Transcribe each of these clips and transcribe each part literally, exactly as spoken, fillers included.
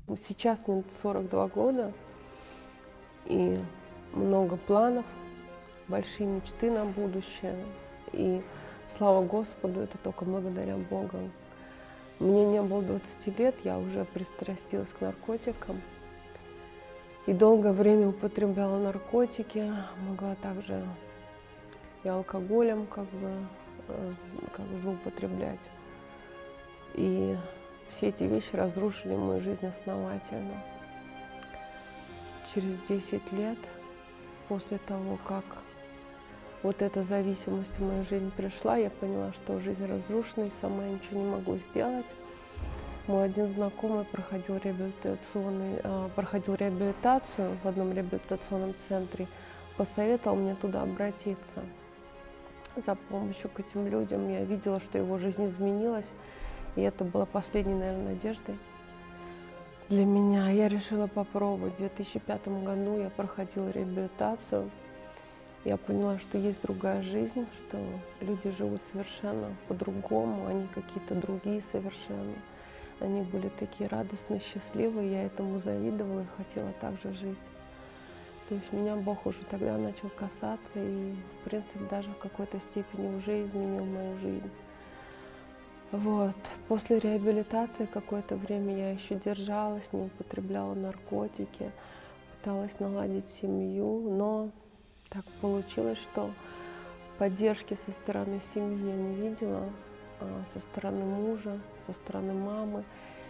Сейчас мне сорок два года, и много планов, большие мечты на будущее. И слава Господу, это только благодаря Богу. Мне не было двадцати лет, я уже пристрастилась к наркотикам. И долгое время употребляла наркотики, могла также и алкоголем как бы, как бы злоупотреблять. И все эти вещи разрушили мою жизнь основательно. Через десять лет, после того, как вот эта зависимость в мою жизнь пришла, я поняла, что жизнь разрушена, и сама я ничего не могу сделать. Мой один знакомый проходил, реабилитационный, проходил реабилитацию в одном реабилитационном центре, посоветовал мне туда обратиться за помощью к этим людям. Я видела, что его жизнь изменилась, и это была последней, наверное, надеждой для меня. Я решила попробовать. В две тысячи пятом году я проходила реабилитацию. Я поняла, что есть другая жизнь, что люди живут совершенно по-другому, они какие-то другие совершенно. Они были такие радостные, счастливые, я этому завидовала и хотела так же жить. То есть меня Бог уже тогда начал касаться и, в принципе, даже в какой-то степени уже изменил мою жизнь. Вот. После реабилитации какое-то время я еще держалась, не употребляла наркотики, пыталась наладить семью, но так получилось, что поддержки со стороны семьи я не видела, со стороны мужа, со стороны мамы.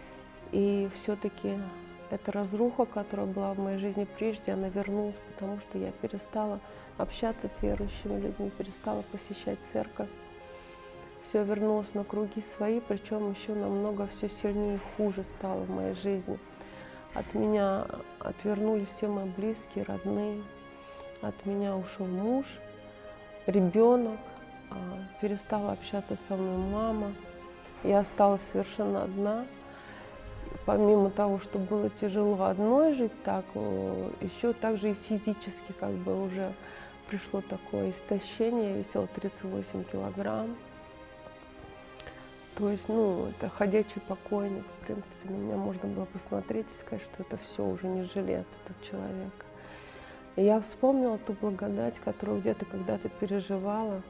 И все-таки эта разруха, которая была в моей жизни прежде, она вернулась, потому что я перестала общаться с верующими людьми, перестала посещать церковь. Все вернулось на круги свои, причем еще намного все сильнее и хуже стало в моей жизни. От меня отвернулись все мои близкие, родные. От меня ушел муж, ребенок, перестала общаться со мной мама. Я осталась совершенно одна. Помимо того, что было тяжело одной жить, так еще также и физически как бы уже пришло такое истощение. Я весила тридцать восемь килограмм. То есть, ну, это ходячий покойник, в принципе, на меня можно было посмотреть и сказать, что это все, уже не жилец, этот человек. И я вспомнила ту благодать, которую где-то когда-то переживала.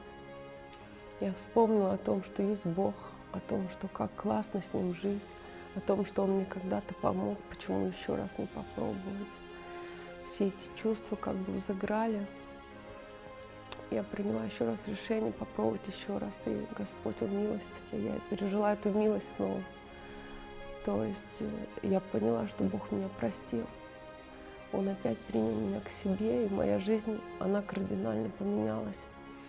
Я вспомнила о том, что есть Бог, о том, что как классно с Ним жить, о том, что Он мне когда-то помог, почему еще раз не попробовать. Все эти чувства как бы взыграли. Я приняла еще раз решение попробовать еще раз, и Господь, Он милостив, и я пережила эту милость снова. То есть я поняла, что Бог меня простил. Он опять принял меня к себе, и моя жизнь, она кардинально поменялась.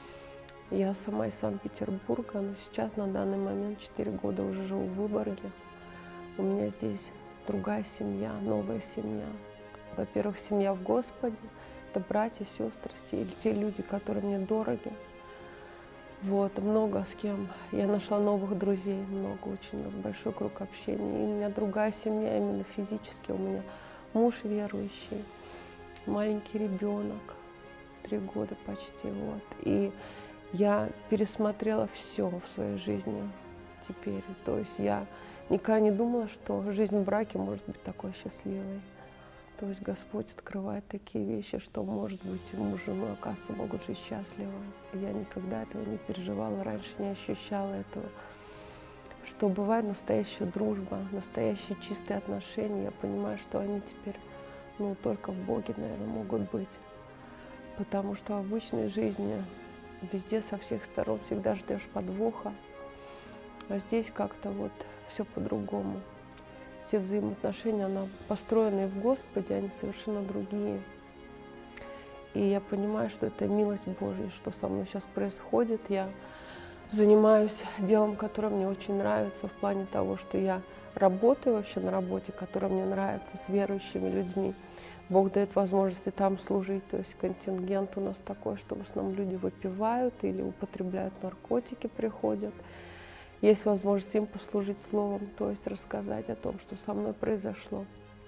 Я сама из Санкт-Петербурга, но сейчас на данный момент четыре года уже живу в Выборге. У меня здесь другая семья, новая семья. Во-первых, семья в Господе. Это братья, сестры, те люди, которые мне дороги. Вот, много с кем. Я нашла новых друзей, много очень, у нас большой круг общения. И у меня другая семья, именно физически. У меня муж верующий, маленький ребенок, три года почти. Вот. И я пересмотрела все в своей жизни теперь. То есть я никогда не думала, что жизнь в браке может быть такой счастливой. То есть Господь открывает такие вещи, что, может быть, муж и жена, оказывается, могут жить счастливо. Я никогда этого не переживала, раньше не ощущала этого. Что бывает настоящая дружба, настоящие чистые отношения. Я понимаю, что они теперь, ну, только в Боге, наверное, могут быть. Потому что в обычной жизни везде со всех сторон всегда ждешь подвоха. А здесь как-то вот все по-другому. Все взаимоотношения, она построенные в Господе, они совершенно другие. И я понимаю, что это милость Божья, что со мной сейчас происходит. Я занимаюсь делом, которое мне очень нравится, в плане того, что я работаю вообще на работе, которая мне нравится, с верующими людьми. Бог дает возможности там служить, то есть контингент у нас такой, что в основном люди выпивают или употребляют наркотики, приходят. Есть возможность им послужить словом, то есть рассказать о том, что со мной произошло.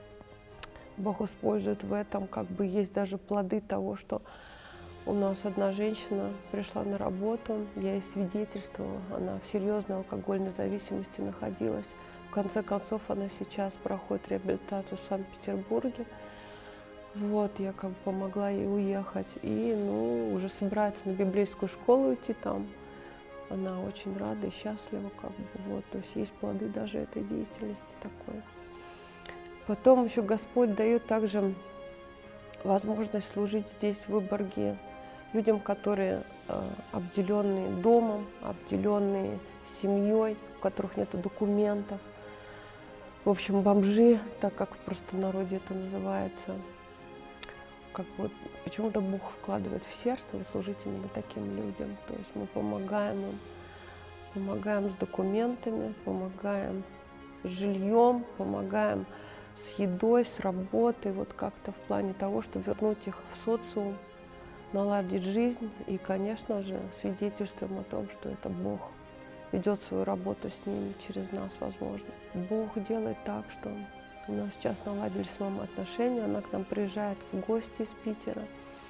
Бог использует в этом, как бы есть даже плоды того, что у нас одна женщина пришла на работу, я ей свидетельствовала, она в серьезной алкогольной зависимости находилась, конце концов она сейчас проходит реабилитацию в Санкт-Петербурге. Вот, я как бы помогла ей уехать. И, ну, уже собирается на библейскую школу идти там. Она очень рада и счастлива, как бы, вот. То есть есть плоды даже этой деятельности такой. Потом еще Господь дает также возможность служить здесь, в Выборге, людям, которые э, обделенные домом, обделенные семьей, у которых нет документов. В общем, бомжи, так как в простонародье это называется. Как бы почему-то Бог вкладывает в сердце вот, служить именно таким людям. То есть мы помогаем им, помогаем с документами, помогаем с жильем, помогаем с едой, с работой, вот как-то в плане того, чтобы вернуть их в социум, наладить жизнь и, конечно же, свидетельствуем о том, что это Бог ведет свою работу с ними, через нас, возможно. Бог делает так, что у нас сейчас наладились с мамой отношения, она к нам приезжает в гости из Питера.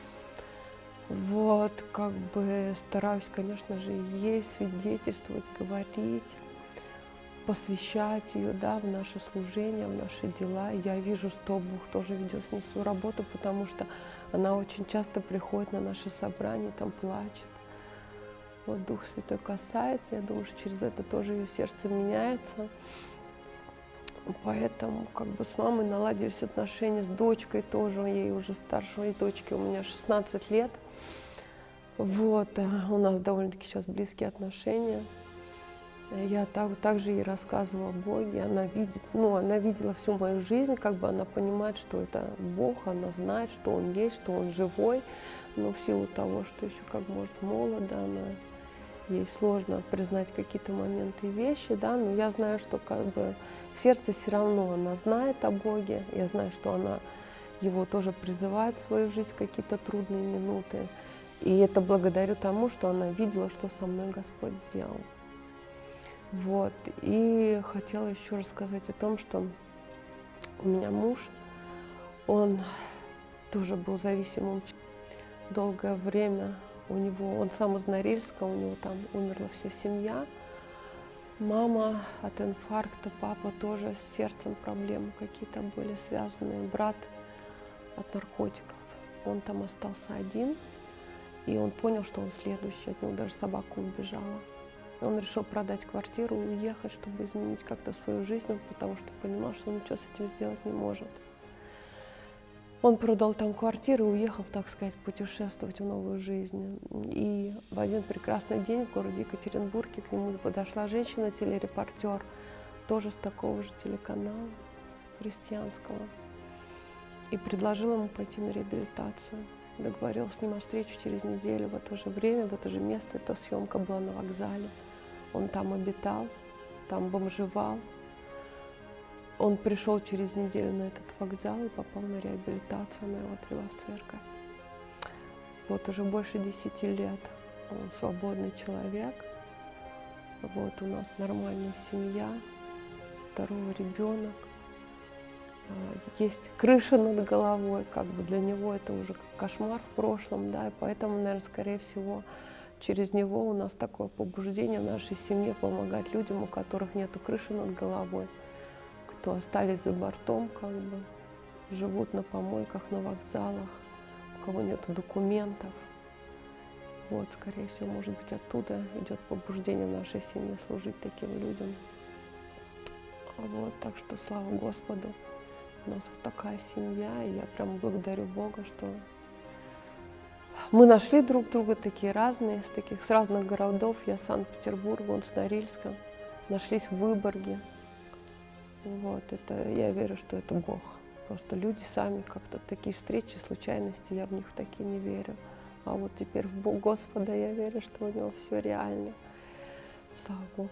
Вот, как бы стараюсь, конечно же, ей свидетельствовать, говорить, посвящать ее, да, в наше служение, в наши дела. И я вижу, что Бог тоже ведет с ней свою работу, потому что она очень часто приходит на наши собрания, там плачет. Вот Дух Святой касается, я думаю, что через это тоже ее сердце меняется. Поэтому как бы с мамой наладились отношения, с дочкой тоже, ей уже старшей дочке, у меня шестнадцать лет. Вот, у нас довольно-таки сейчас близкие отношения. Я так, также ей рассказывала о Боге, она видит, ну, она видела всю мою жизнь, как бы она понимает, что это Бог, она знает, что Он есть, что Он живой, но в силу того, что еще как может молода, она, ей сложно признать какие-то моменты и вещи, да, но я знаю, что как бы в сердце все равно она знает о Боге, я знаю, что она Его тоже призывает в свою жизнь в какие-то трудные минуты, и это благодарю тому, что она видела, что со мной Господь сделал. Вот, и хотела еще рассказать о том, что у меня муж, он тоже был зависимым долгое время. У него, он сам из Норильска, у него там умерла вся семья. Мама от инфаркта, папа тоже с сердцем проблемы какие-то были связаны, брат от наркотиков. Он там остался один, и он понял, что он следующий, от него даже собака убежала. Он решил продать квартиру и уехать, чтобы изменить как-то свою жизнь, потому что понимал, что он ничего с этим сделать не может. Он продал там квартиру и уехал, так сказать, путешествовать в новую жизнь. И в один прекрасный день в городе Екатеринбурге к нему подошла женщина, телерепортер, тоже с такого же телеканала христианского, и предложила ему пойти на реабилитацию. Договорилась с ним о встрече через неделю в это же время, в это же место. Эта съемка была на вокзале. Он там обитал, там бомжевал. Он пришел через неделю на этот вокзал и попал на реабилитацию. Она его отвела в церковь. Вот уже больше десяти лет он свободный человек. Вот у нас нормальная семья, здоровый ребенок. Есть крыша над головой, как бы для него это уже кошмар в прошлом, да, и поэтому, наверное, скорее всего, через него у нас такое побуждение в нашей семье помогать людям, у которых нету крыши над головой, кто остались за бортом, как бы, живут на помойках, на вокзалах, у кого нету документов. Вот, скорее всего, может быть, оттуда идет побуждение в нашей семье служить таким людям. Вот, так что слава Господу. У нас вот такая семья, и я прям благодарю Бога, что мы нашли друг друга, такие разные, с таких с разных городов. Я с Санкт-Петербурга, он с Норильска. Нашлись в Выборге. Вот, это, я верю, что это Бог. Просто люди сами как-то такие встречи, случайности, я в них в такие не верю. А вот теперь в Бога Господа я верю, что у него все реально. Слава Богу.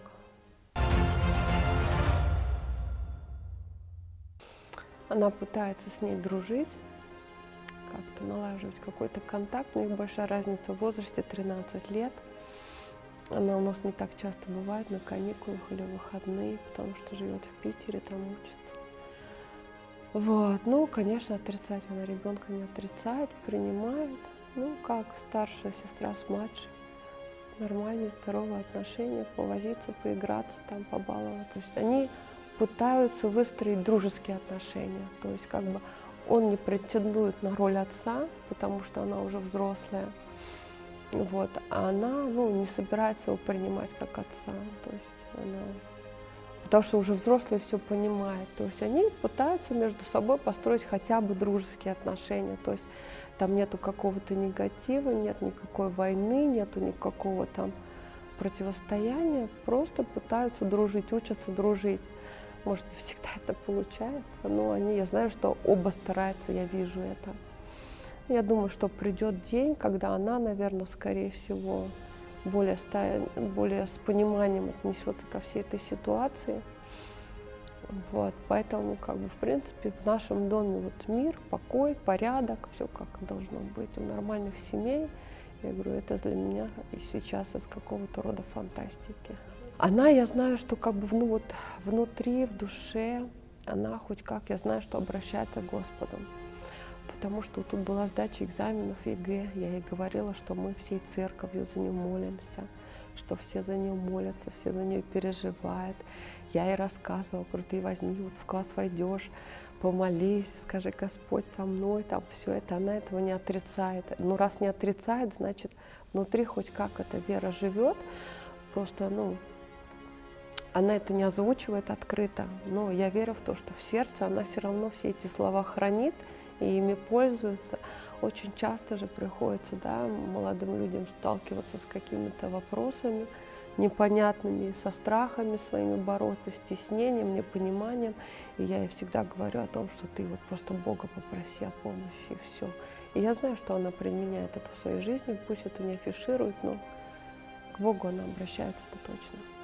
Она пытается с ней дружить, как-то налаживать какой-то контакт. У них большая разница в возрасте, тринадцать лет. Она у нас не так часто бывает на каникулах или выходные, потому что живет в Питере, там учится. Вот. Ну, конечно, отрицать она ребенка не отрицает, принимает. Ну, как старшая сестра с младшей. Нормальные, здоровые отношения, повозиться, поиграться, там, побаловаться. То есть они пытаются выстроить дружеские отношения. То есть как бы он не претендует на роль отца, потому что она уже взрослая. Вот, а она, ну, не собирается его принимать как отца. То есть она, потому что уже взрослый все понимает. То есть они пытаются между собой построить хотя бы дружеские отношения. То есть там нету какого-то негатива, нет никакой войны, нету никакого там противостояния. Просто пытаются дружить, учатся дружить. Может, не всегда это получается, но они, я знаю, что оба стараются, я вижу это. Я думаю, что придет день, когда она, наверное, скорее всего, более, более с пониманием отнесется ко всей этой ситуации. Вот, поэтому, как бы, в принципе, в нашем доме вот мир, покой, порядок, все как должно быть у нормальных семей. Я говорю, это для меня и сейчас из какого-то рода фантастики. Она, я знаю, что как бы ну, вот, внутри, в душе, она хоть как, я знаю, что обращается к Господу. Потому что тут была сдача экзаменов ЕГЭ, я ей говорила, что мы всей церковью за нее молимся, что все за нее молятся, все за нее переживают. Я ей рассказывала, говорю, ты возьми, вот в класс войдешь, помолись, скажи, Господь со мной, там все это, она этого не отрицает. Ну, раз не отрицает, значит, внутри хоть как эта вера живет, просто, ну, она это не озвучивает открыто, но я верю в то, что в сердце она все равно все эти слова хранит и ими пользуется. Очень часто же приходится, да, молодым людям сталкиваться с какими-то вопросами непонятными, со страхами своими бороться, стеснением, непониманием. И я ей всегда говорю о том, что ты вот просто Бога попроси о помощи, и все. И я знаю, что она применяет это в своей жизни, пусть это не афиширует, но к Богу она обращается-то точно.